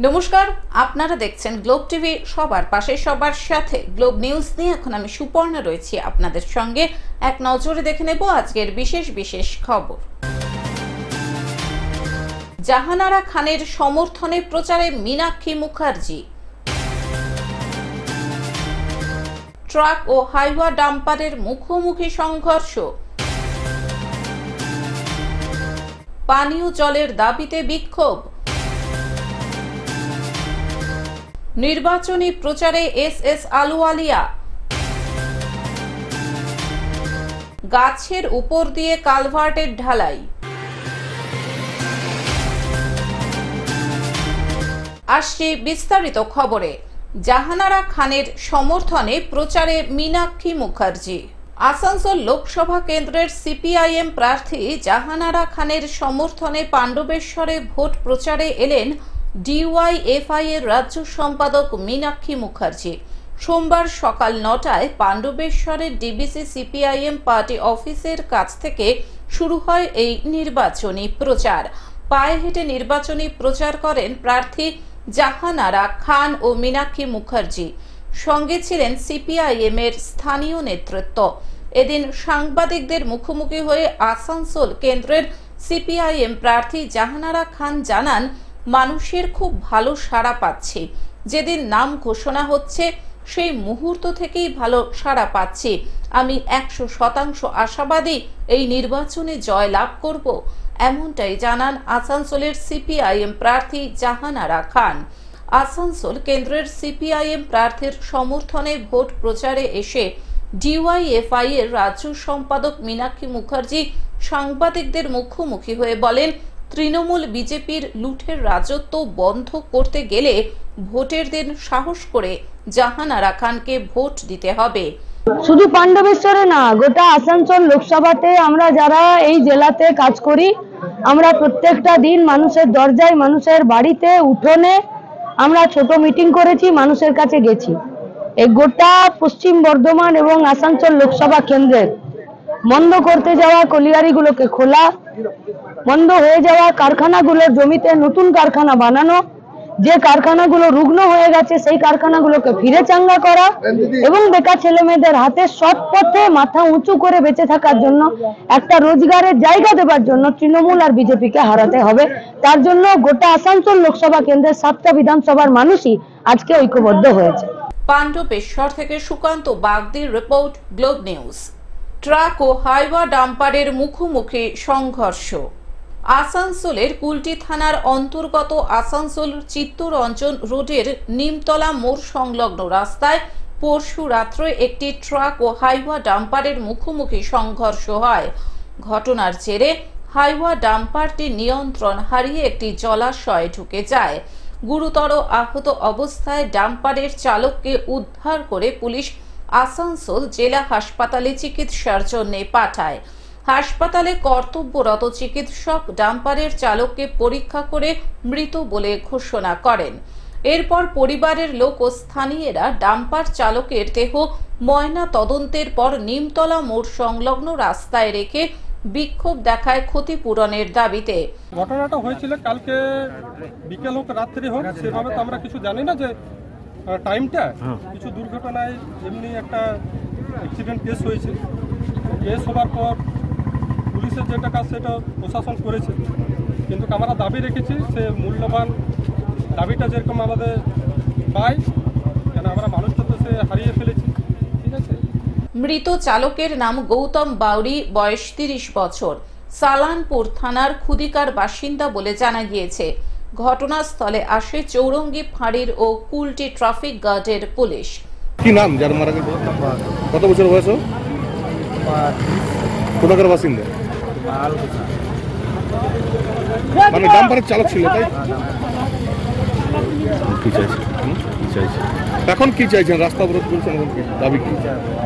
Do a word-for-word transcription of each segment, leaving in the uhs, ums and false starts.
নমস্কার, আপনারা দেখছেন গ্লোব টিভি। সবার পাশে সবার সাথে গ্লোব নিউজ নিয়ে এখন আমি সুপর্ণা রয়েছি আপনাদের সঙ্গে। এক নজরে দেখে নেব আজকের বিশেষ বিশেষ খবর। জাহানারা খানের সমর্থনে প্রচারে মীনাক্ষী মুখার্জি। ট্রাক ও হাইওয়া ডাম্পারের মুখোমুখি সংঘর্ষ। পানীয় জলের দাবিতে বিক্ষোভ। নির্বাচনী প্রচারে এস এস আলুওয়ালিয়া। গাছের উপর দিয়ে কালভার্টের ঢালাই। আসছি বিস্তারিত খবরে। জাহানারা খানের সমর্থনে প্রচারে মীনাক্ষী মুখার্জি। আসানসোল লোকসভা কেন্দ্রের সিপিআইএম প্রার্থী জাহানারা খানের সমর্থনে পাণ্ডবেশ্বরে ভোট প্রচারে এলেন ডিওয়াইএফআই এর রাজ্য সম্পাদক মীনাক্ষী মুখার্জি। সোমবার সকাল নটায় পাণ্ডবেশ্বরের ডিবিসি সিপিআইএম পার্টি অফিসের কাছ থেকে শুরু হয় এই নির্বাচনী প্রচার। পায়ে হেঁটে নির্বাচনী প্রচার করেন প্রার্থী জাহানারা খান ও মীনাক্ষী মুখার্জি। সঙ্গে ছিলেন সিপিআইএম এর স্থানীয় নেতৃত্ব। এদিন সাংবাদিকদের মুখোমুখি হয়ে আসানসোল কেন্দ্রের সিপিআইএম প্রার্থী জাহানারা খান জানান, মানুষের খুব ভালো সাড়া পাচ্ছি। যেদিন নাম ঘোষণা হচ্ছে সেই মুহূর্ত থেকেই ভালো সাড়া পাচ্ছি। আমি একশো শতাংশ আশাবাদী এই নির্বাচনে জয় লাভ করব, এমনটাই জানান আসানসোলের সিপিআইএম প্রার্থী জাহানারা খান। আসানসোল কেন্দ্রের সিপিআইএম প্রার্থীর সমর্থনে ভোট প্রচারে এসে ডিওয়াইএফআই এর রাজ্য সম্পাদক মীনাক্ষী মুখার্জি সাংবাদিকদের মুখোমুখি হয়ে বলেন, তৃণমূল বিজেপির লুঠের রাজত্ব বন্ধ করতে গেলে ভোটের দিন সাহস করে জাহানারা খানকে ভোট দিতে হবে। শুধু পাণ্ডবেশ্বরে না, গোটা আসানসোল লোকসভাতে আমরা যারা এই জেলাতে কাজ করি, আমরা প্রত্যেকটা দিন মানুষের দরজায়, মানুষের বাড়িতে, উঠোনে আমরা ছোট মিটিং করেছি, মানুষের কাছে গেছি। এই গোটা পশ্চিম বর্ধমান এবং আসানসোল লোকসভা কেন্দ্রের বন্ধ করতে যাওয়া কলিয়ারিগুলোকে খোলা, বন্ধ হয়ে যাওয়া কারখানাগুলোর জমিতে নতুন কারখানা বানানো, যে কারখানাগুলো রুগ্ন হয়ে গেছে সেই কারখানাগুলোকে ফিরে চাঙ্গা করা এবং বেকার ছেলে মেয়েদের হাতে সৎ পথে মাথা উঁচু করে বেঁচে থাকার জন্য একটা রোজগারের জায়গা দেবার জন্য তৃণমূল আর বিজেপিকে হারাতে হবে। তার জন্য গোটা আসানসোল লোকসভা কেন্দ্রের সাতটা বিধানসভার মানুষই আজকে ঐক্যবদ্ধ হয়েছে। পাণ্ডবেশ্বর থেকে সুকান্ত বাগদির রিপোর্ট, গ্লোব নিউজ। ট্রাক ও হাইওয়া ডাম্পারের মুখোমুখি সংঘর্ষ। আসানসোলের কুলটি থানার অন্তর্গত আসানসোল চিত্তরঞ্জন রোডের নিমতলা মোড় সংলগ্ন রাস্তায় পরশু রাত্রে একটি ট্রাক ও হাইওয়া ডাম্পারের মুখোমুখি সংঘর্ষ হয়। ঘটনার জেরে হাইওয়া ডাম্পারটি নিয়ন্ত্রণ হারিয়ে একটি জলাশয়ে ঢুকে যায়। গুরুতর আহত অবস্থায় ডাম্পারের চালককে উদ্ধার করে পুলিশ আসানসোল জেলা হাসপাতালে চিকিৎসার জন্য পাঠায়। হাসপাতালে কর্তব্যরত চিকিৎসক ডাম্পারের চালককে পরীক্ষা করে মৃত বলে ঘোষণা করেন। এরপর পরিবারের লোক ও স্থানীয়রা ডাম্পার চালকের দেহ ময়না তদন্তের পর নিমতলা মোড় সংলগ্ন রাস্তায় রেখে বিক্ষোভ দেখায় ক্ষতিপূরণের দাবিতে। ঘটনাটা হয়েছিল কালকে বিকেল হোক রাত্রি হোক, সেভাবে তো আমরা কিছু জানি না যে টাইমটা। কিছু দুর্ঘটনায় এমনি একটা অ্যাক্সিডেন্ট কেস হয়েছে। কেস হওয়ার পর পুলিশের যেটা কাজ সেটা প্রশাসন করেছে, কিন্তু আমরা দাবি রেখেছি সে মূল্যবান দাবিটা যেরকম আমাদের পাই, কেন আমরা মানুষটা তো সে হারিয়ে ফেলেছি। ঠিক আছে। মৃত চালকের নাম গৌতম বাউরি, বয়স তিরিশ বছর, সালানপুর থানার খুদিকার বাসিন্দা বলে জানা গিয়েছে। ঘটনাস্থলে আসে চৌরঙ্গি ফাঁড়ির ও কুলটি ট্রাফিক গার্ডের পুলিশ। কি নাম যার মারা গেছে? কত বছর বয়স? কোথাকার বাসিন্দা? মানে ডাম্পারের চালক ছিল, তাই? কি চাইছে? কি চাইছে? এখন কি চাইছেন? রাস্তা অবরোধ করছেন, এখন কি দাবি কি?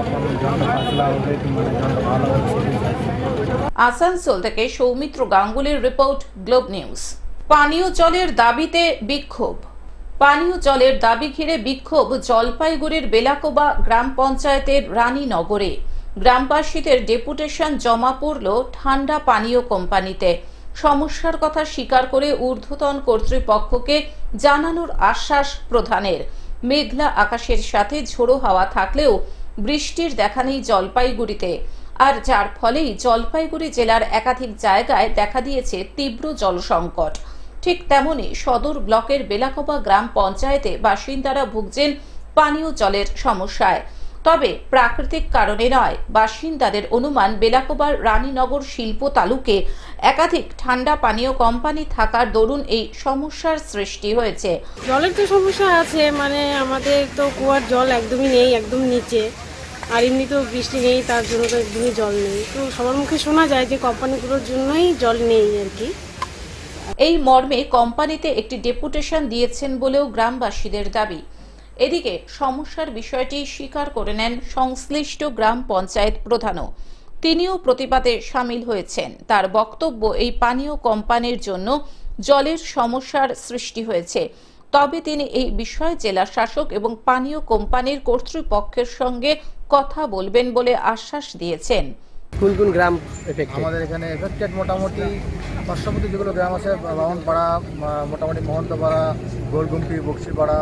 আসানসোল থেকে সৌমিত্র গাঙ্গুলির রিপোর্ট, গ্লোব নিউজ। পানীয় জলের দাবিতে বিক্ষোভ। পানীয় জলের দাবি ঘিরে বিক্ষোভ জলপাইগুড়ির বেলাকোবা গ্রাম পঞ্চায়েতের রানীনগরে। গ্রামবাসীদের ডেপুটেশন জমা পড়ল ঠান্ডা পানীয় কোম্পানিতে। সমস্যার কথা স্বীকার করে ঊর্ধ্বতন কর্তৃপক্ষকে জানানোর আশ্বাস প্রধানের। মেঘলা আকাশের সাথে ঝোড়ো হাওয়া থাকলেও বৃষ্টির দেখা নেই জলপাইগুড়িতে, আর যার ফলেই জলপাইগুড়ি জেলার একাধিক জায়গায় দেখা দিয়েছে তীব্র জল সংকট। ঠিক তেমনি সদর ব্লকের বেলাকোবা গ্রাম পঞ্চায়েতে বাসিন্দারা ভুগছেন পানীয় জলের সমস্যায়। তবে প্রাকৃতিক কারণে নয়, বাসিন্দাদের অনুমান বেলাকোবার রানীনগর শিল্প তালুকে একাধিক ঠান্ডা পানীয় কোম্পানি থাকার দরুন এই সমস্যার সৃষ্টি হয়েছে। জলের তো সমস্যা আছে, মানে আমাদের তো কুয়ার জল একদমই নেই, একদম নিচে, আর এমনি তো বৃষ্টি নেই, তার জন্য তো একদমই জল নেই। তো সবার মুখে শোনা যায় যে কোম্পানিগুলোর জন্যই জল নেই আর কি। এই মর্মে কোম্পানিতে একটি ডেপুটেশন দিয়েছেন বলেও গ্রামবাসীদের দাবি। এদিকে সমস্যার বিষয়টি স্বীকার করে নেন সংশ্লিষ্ট গ্রাম পঞ্চায়েত প্রধানও। তিনিও প্রতিবাদে সামিল হয়েছেন। তার বক্তব্য, এই পানীয় কোম্পানির জন্য জলের সমস্যার সৃষ্টি হয়েছে। তবে তিনি এই বিষয়ে জেলা শাসক এবং পানীয় কোম্পানির কর্তৃপক্ষের সঙ্গে কথা বলবেন বলে আশ্বাস দিয়েছেন। কোন কোন গ্রাম আমাদের এখানে এফেক্টেড মোটামুটি পার্শ্ববর্তী যেগুলো গ্রাম আছে, বামনপাড়া, মোটামুটি মহন্তপাড়া, গোলগুমটি, বক্সিপাড়া,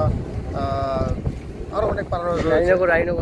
আরও অনেক পাড়া রয়েছে, রায়নগর রায়নগর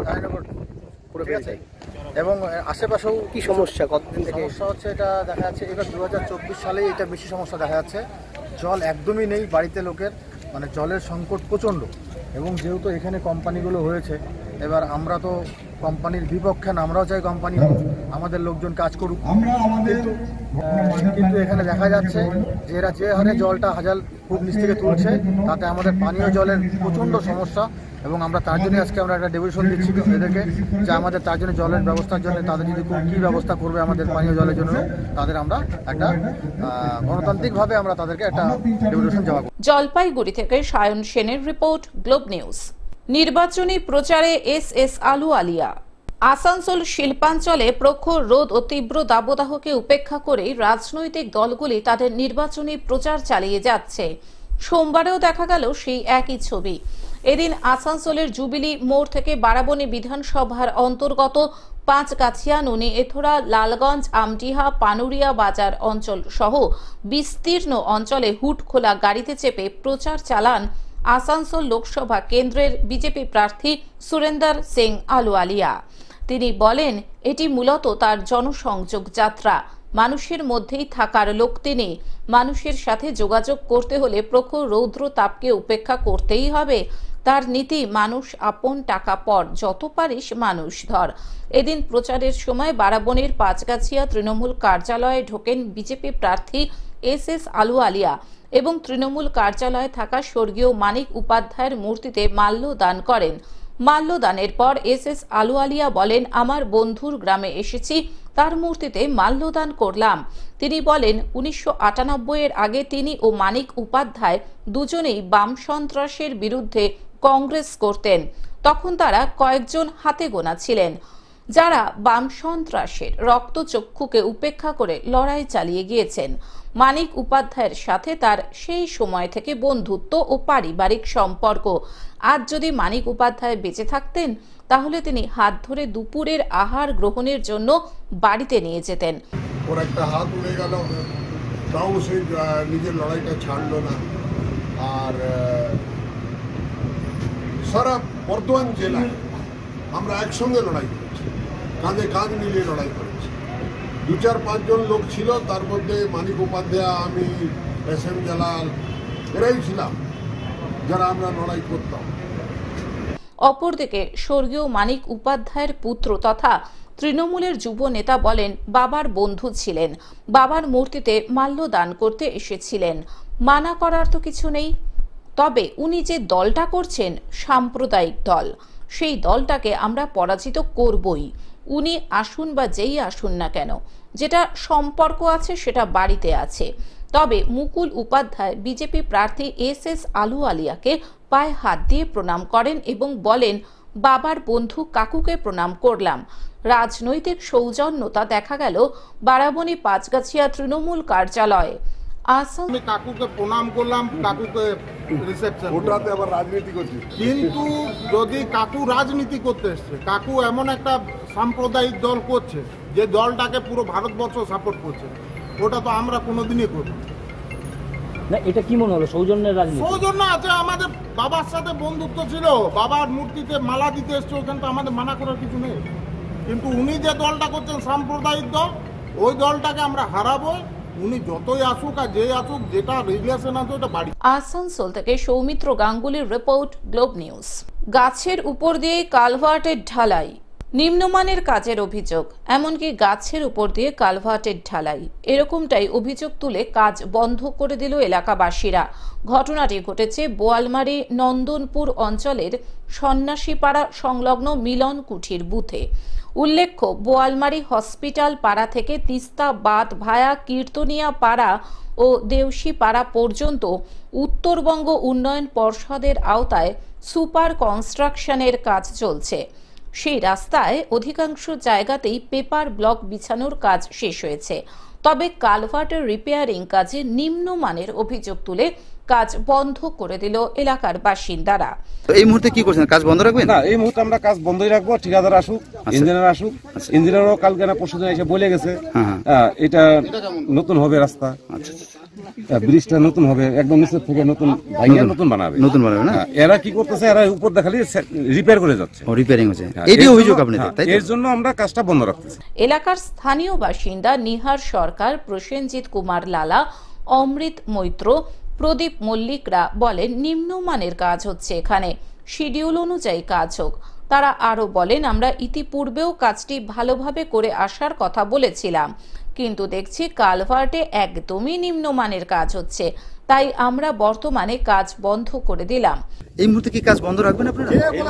পুরো পেয়েছে। এবং আশেপাশেও কি সমস্যা, কতদিন থেকে সমস্যা হচ্ছে এটা দেখা যাচ্ছে। এবার দু হাজার চব্বিশ সালেই এটা বেশি সমস্যা দেখা যাচ্ছে। জল একদমই নেই বাড়িতে লোকের, মানে জলের সংকট প্রচণ্ড। এবং যেহেতু এখানে কোম্পানিগুলো হয়েছে, এবার আমরা তো কোম্পানির বিপক্ষে না, আমরাও চাই কোম্পানি আমাদের লোকজন কাজ করুক, কিন্তু কিন্তু এখানে দেখা যাচ্ছে যে এরা যে হারে জলটা হাজার ফুট নিচ থেকে তুলছে, তাতে আমাদের পানীয় জলের প্রচণ্ড সমস্যা। এবং আমরা তার জন্য আজকে আমরা একটা ডেপুটেশন দিচ্ছি এদেরকে, যে আমাদের তার জন্য জলের ব্যবস্থার জন্য তাদের যদি কী ব্যবস্থা করবে আমাদের পানীয় জলের জন্য, তাদের আমরা একটা গণতান্ত্রিকভাবে আমরা তাদেরকে একটা ডেপুটেশন জমা করব। জলপাইগুড়ি থেকে সায়ন সেনের রিপোর্ট, গ্লোব নিউজ। নির্বাচনী প্রচারে এস এস আলুওয়ালিয়া। আসানসোল শিল্পাঞ্চলে প্রখর রোদ ও তীব্র দাবদাহকে উপেক্ষা করে রাজনৈতিক দলগুলি তাদের নির্বাচনী প্রচার চালিয়ে যাচ্ছে। সোমবারেও দেখা গেল সেই একই ছবি। এদিন আসানসোলের জুবিলি মোড় থেকে বারাবণী বিধানসভার অন্তর্গত পাঁচগাছিয়া, নুনি এথোরা, লালগঞ্জ, আমডিহা, পানুরিয়া বাজার অঞ্চল সহ বিস্তীর্ণ অঞ্চলে হুট খোলা গাড়িতে চেপে প্রচার চালান আসানসোল লোকসভা কেন্দ্রের বিজেপি প্রার্থী সুরেন্দর সিং আলুওয়ালিয়া। তিনি বলেন, এটি মূলত তার জনসংযোগ যাত্রা। মানুষের মধ্যেই থাকার লোক তিনি। মানুষের সাথে যোগাযোগ করতে হলে প্রখর রৌদ্র তাপকে উপেক্ষা করতেই হবে। তার নীতি, মানুষ আপন টাকা পর, যত পারিস মানুষ ধর। এদিন প্রচারের সময় বারাবণীর পাঁচগাছিয়া তৃণমূল কার্যালয়ে ঢোকেন বিজেপি প্রার্থী এস এস আলুওয়ালিয়া এবং তৃণমূল কার্যালয়ে থাকা স্বর্গীয় মানিক উপাধ্যায়ের মূর্তিতে মাল্যদান করেন। মাল্যদানের পর এস এস আলুওয়ালিয়া বলেন, আমার বন্ধুর গ্রামে এসেছি, তার মূর্তিতে মাল্যদান করলাম। তিনি বলেন, উনিশশো আটানব্বই এর আগে তিনি ও মানিক উপাধ্যায় দুজনেই বাম সন্ত্রাসের বিরুদ্ধে কংগ্রেস করতেন। তখন তারা কয়েকজন হাতে গোনা ছিলেন, যারা বাম সন্ত্রাসের রক্তচক্ষুকে উপেক্ষা করে লড়াই চালিয়ে গিয়েছেন। মানিক উপাধ্যায়ের সাথে তার সেই সময় থেকে বন্ধুত্ব ও পারিবারিক সম্পর্ক। আজ যদি মানিক উপাধ্যায় বেঁচে থাকতেন, তাহলে তিনি হাত ধরে দুপুরের আহার গ্রহণের জন্য বাড়িতে নিয়ে যেতেন। ওর একটা হাত উড়ে গেল, তাও সে নিজের লড়াইটা ছাড়লো না। আর সারা বর্ধমান জেলায় আমরা একসঙ্গে লড়াই করেছি, কাঁধে কাঁধ মিলিয়ে লড়াই করেছি। দু চার পাঁচজন লোক ছিল, তার মধ্যে মানিক উপাধ্যায়, আমি, এস এম জালাল, এরাই ছিলাম যারা আমরা লড়াই করতাম। অপরদিকে স্বর্গীয় মানিক উপাধ্যায়ের পুত্র তথা তৃণমূলের যুব নেতা বলেন, বাবার বন্ধু ছিলেন, বাবার মূর্তিতে মাল্যদান করতে এসেছিলেন, মানা করার তো কিছু নেই। তবে উনি যে দলটা করছেন সাম্প্রদায়িক দল, সেই দলটাকে আমরা পরাজিত করবই। উনি আসুন বা যেই আসুন না কেন, যেটা সম্পর্ক আছে সেটা বাড়িতে আছে। তবে মুকুল উপাধ্যায় বিজেপি প্রার্থী এস এস আলুওয়ালিয়াকে পায়ে হাত দিয়ে প্রণাম করেন এবং বলেন, বাবার বন্ধু কাকুকে প্রণাম করলাম। রাজনৈতিক সৌজন্যতা দেখা গেল বারাবণী পাঁচগাছিয়া তৃণমূল কার্যালয়ে। আমি কাকুকে প্রণাম করলাম, কাকুকে রিসেপশন, ওটাতে আবার রাজনীতি করছি। কিন্তু যদি কাকু রাজনীতি করতে এসছে, কাকু এমন একটা সাম্প্রদায়িক দল করছে যে দলটাকে পুরো ভারতবর্ষ সাপোর্ট করছে। ওটা তো আমরা কোনোদিনই করব না। এটা কি মনে হলো সৌজন্যের রাজনীতি? সৌজন্য আছে, আমাদের বাবার সাথে বন্ধুত্ব ছিল, বাবার মূর্তিতে মালা দিতে এসছে, ওখানে তো আমাদের মানা করার কিছু নেই। কিন্তু উনি যে দলটা করছেন সাম্প্রদায়িক দল, ওই দলটাকে আমরা হারাবো। উনি যতই আসুক আর যে আসুক, যেটা রিলেশন আছে ওটা বাড়ি। আসানসোল থেকে সৌমিত্র গাঙ্গুলির রিপোর্ট, গ্লোব নিউজ। গাছের উপর দিয়ে কালভার্টের ঢালাই, নিম্নমানের কাজের অভিযোগ। এমনকি গাছের উপর দিয়ে কালভার্টের ঢালাই, এরকমটাই অভিযোগ তুলে কাজ বন্ধ করে দিল এলাকাবাসীরা। ঘটনাটি ঘটেছে বোয়ালমারী নন্দনপুর অঞ্চলের সন্ন্যাসীপাড়া সংলগ্ন মিলন কুঠির বুথে। উল্লেখ্য, বোয়ালমারী হসপিটাল পাড়া থেকে তিস্তা বাঁধ ভায়া কীর্তনিয়া পাড়া ও দেউশি পাড়া পর্যন্ত উত্তরবঙ্গ উন্নয়ন পর্ষদের আওতায় সুপার কনস্ট্রাকশনের কাজ চলছে। সেই রাস্তায় অধিকাংশ জায়গাতেই পেপার ব্লক বিছানোর কাজ শেষ হয়েছে। তবে কালভার্টের রিপেয়ারিং কাজে নিম্নমানের অভিযোগ তুলে কাজ বন্ধ করে দিল এলাকার বাসিন্দারা। এই মুহূর্তে কি করছেন, কাজ বন্ধ রাখবেন? না, এই মুহূর্তে আমরা কাজ বন্ধই রাখবো। ঠিকাদার আসুক, ইঞ্জিনিয়ার আসুক। ইঞ্জিনিয়ারও কালকে না পরশু দিন এসে বলে গেছে এটা নতুন হবে রাস্তা, ব্রিজটা নতুন হবে, একদম নিচের থেকে নতুন ভাইয়া নতুন বানাবে নতুন বানাবে না। এরা কি করতেছে, এরা উপর দেখালি রিপেয়ার করে যাচ্ছে, রিপেয়ারিং হচ্ছে। এই অভিযোগ আপনাদের, তাই এর জন্য আমরা কাজটা বন্ধ রাখতেছি। এলাকার স্থানীয় বাসিন্দা নিহার সরকার, প্রসেনজিৎ কুমার লালা, অমৃত মৈত্র, প্রদীপ মল্লিকরা বলেন নিম্নমানের কাজ হচ্ছে এখানে, শিডিউল অনুযায়ী কাজ হোক। তারা আরো বলেন, আমরা ইতিপূর্বেও কাজটি ভালোভাবে করে আসার কথা বলেছিলাম, কিন্তু দেখছি কালভার্টে একদমই নিম্নমানের কাজ হচ্ছে, তাই আমরা বর্তমানে কাজ বন্ধ করে দিলাম। এই মুহূর্তে কি কাজ বন্ধ রাখবেন আপনারা?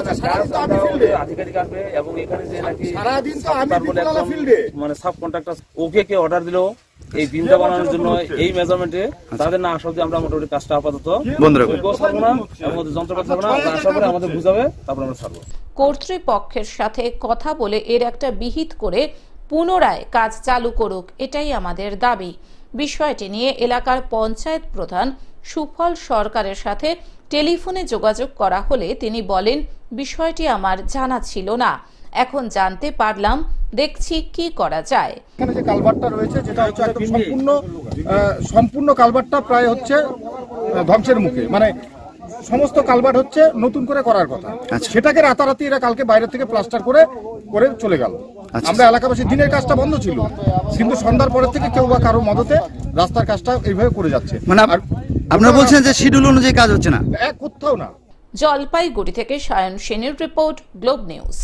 আধিকারিক আসবে এবং এখানে যে নাকি সারাদিন তো আমি ফিল্ডে মানে সাব কন্ট্রাক্টর ওকে কে অর্ডার দিল এই দিনটা বানানোর জন্য, এই মেজারমেন্টে তাদের না আসা অবধি আমরা মোটামুটি কাজটা আপাতত বন্ধ রাখবো, ছাড়বো না। আমাদের যন্ত্রপাতি থাকবে না, আসার পরে আমাদের বুঝাবে, তারপর আমরা ছাড়বো। কর্তৃপক্ষের সাথে কথা বলে এর একটা বিহিত করে পুনরায় কাজ চালু করুক, এটাই আমাদের দাবি। বিষয়টি নিয়ে এলাকার পঞ্চায়েত প্রধান সুফল সরকারের সাথে টেলিফোনে যোগাযোগ করা হলে তিনি বলেন, বিষয়টি আমার জানা ছিল না, এখন জানতে পারলাম, দেখছি কি করা যায়। এখানে যে কালভার্টটা রয়েছে, যেটা হচ্ছে একদম সম্পূর্ণ সম্পূর্ণ কালভার্টটা প্রায় হচ্ছে ধ্বংসের মুখে, মানে সমস্ত কালভার্ট হচ্ছে নতুন করে করার কথা, সেটাকে রাতারাতি এরা কালকে বাইরে থেকে প্লাস্টার করে করে চলে গেল। আমরা এলাকাবাসী দিনের কাজটা বন্ধ ছিল, কিন্তু সন্ধ্যার পরের থেকে কেউ বা কারো মদতে রাস্তার কাজটা এইভাবে করে যাচ্ছে। মানে আপনারা বলছেন যে শিডিউল অনুযায়ী কাজ হচ্ছে না? এক কোথাও না। জলপাইগুড়ি থেকে সায়ন সেনের রিপোর্ট, গ্লোব নিউজ।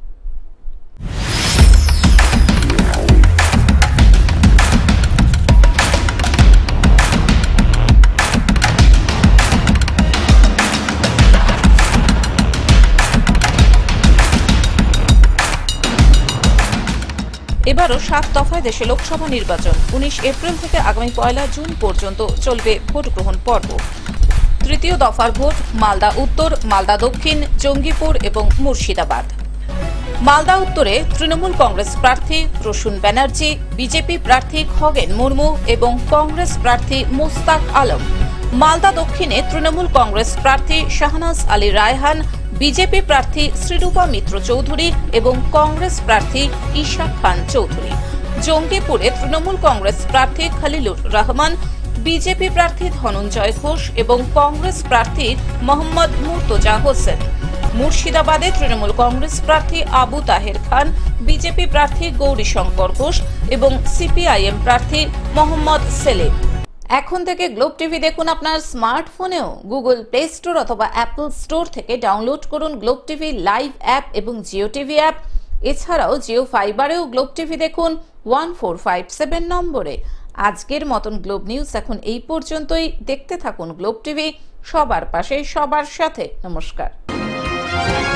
এবারও সাত দফায় দেশে লোকসভা নির্বাচন। উনিশ এপ্রিল থেকে আগামী পয়লা জুন পর্যন্ত চলবে ভোট গ্রহণ পর্ব। তৃতীয় দফার ভোট মালদা উত্তর, মালদা দক্ষিণ, জঙ্গিপুর এবং মুর্শিদাবাদ। মালদা উত্তরে তৃণমূল কংগ্রেস প্রার্থী প্রসূন ব্যানার্জি, বিজেপি প্রার্থী খগেন মুর্মু এবং কংগ্রেস প্রার্থী মোস্তাক আলম। মালদা দক্ষিণে তৃণমূল কংগ্রেস প্রার্থী শাহনাজ আলী রায়হান, বিজেপি প্রার্থী শ্রীরূপা মিত্র চৌধুরী এবং কংগ্রেস প্রার্থী ঈশা খান চৌধুরী। জঙ্গিপুরে তৃণমূল কংগ্রেস প্রার্থী খলিলুর রহমান, বিজেপি প্রার্থী ধনঞ্জয় ঘোষ এবং কংগ্রেস প্রার্থী মোহাম্মদ মুর্তজা হোসেন। মুর্শিদাবাদে তৃণমূল কংগ্রেস প্রার্থী আবু তাহের খান, বিজেপি প্রার্থী গৌরীশঙ্কর ঘোষ এবং সিপিআইএম প্রার্থী মোহাম্মদ সেলিম। এখন থেকে গ্লোব টিভি দেখুন আপনার স্মার্টফোনেও। গুগল প্লে স্টোর অথবা অ্যাপল স্টোর থেকে ডাউনলোড করুন গ্লোব টিভি লাইভ অ্যাপ এবং জিও টিভি অ্যাপ। এছাড়াও জিও ফাইবারেও গ্লোব টিভি দেখুন ওয়ান ফোর ফাইভ সেভেন নম্বরে। আজকের মতন গ্লোব নিউজ এখন এই পর্যন্তই। দেখতে থাকুন গ্লোব টিভি, সবার পাশে সবার সাথে। নমস্কার।